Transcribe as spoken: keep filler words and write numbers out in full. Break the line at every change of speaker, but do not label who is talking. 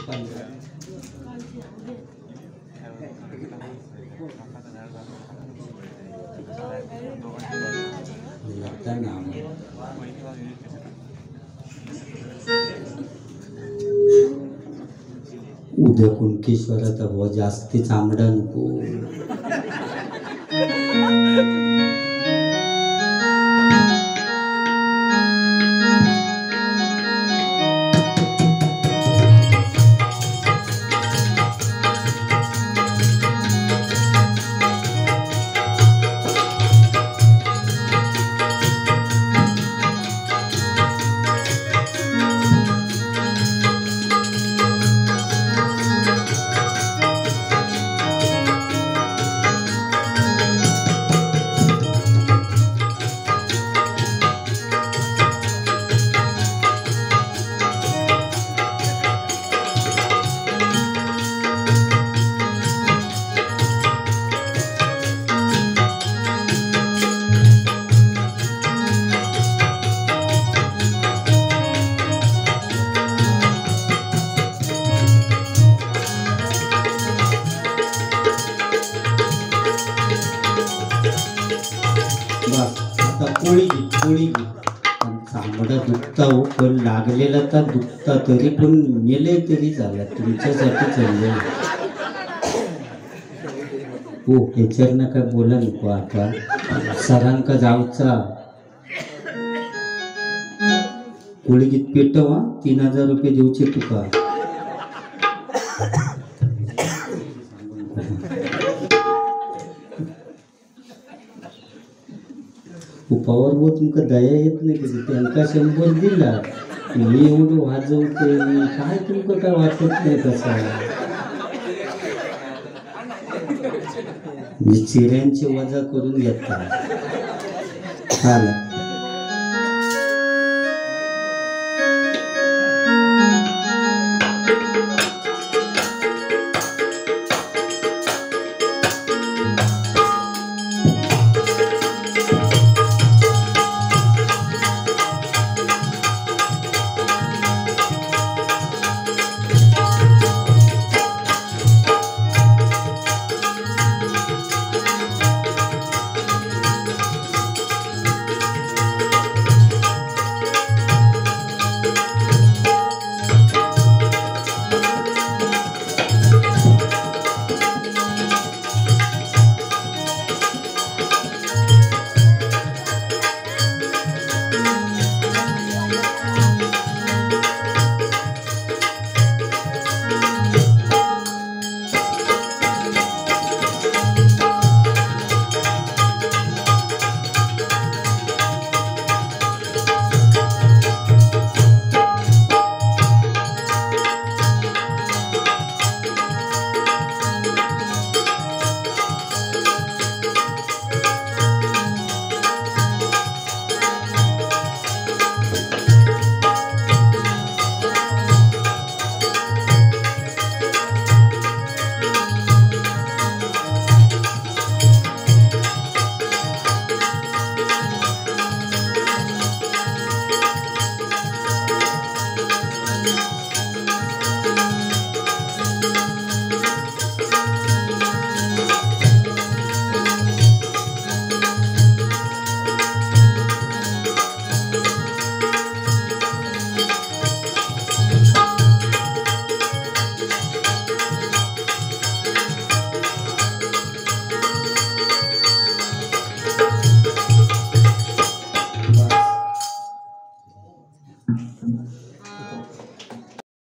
उद्या कुणकेश्वराचा भाऊ जास्ती चांगला नको. चांगला दुखता हो पण लागलेला तर दुखता तरी पण मेले तरी झाला तुमच्यासाठी चालले हो. ह्याच्यानं काय बोला नको आता सरांका जाऊचा कोळीगीत पेटवा तीन हजार रुपये देऊचे तुका. उपावर वो तुमका दया येत नाही कधी त्यांना शंभर दिला मी एवढं वाजवते काय तुमका काय वाटत नाही कसं मी चिऱ्यांची वजा करून घेता.
Thank you.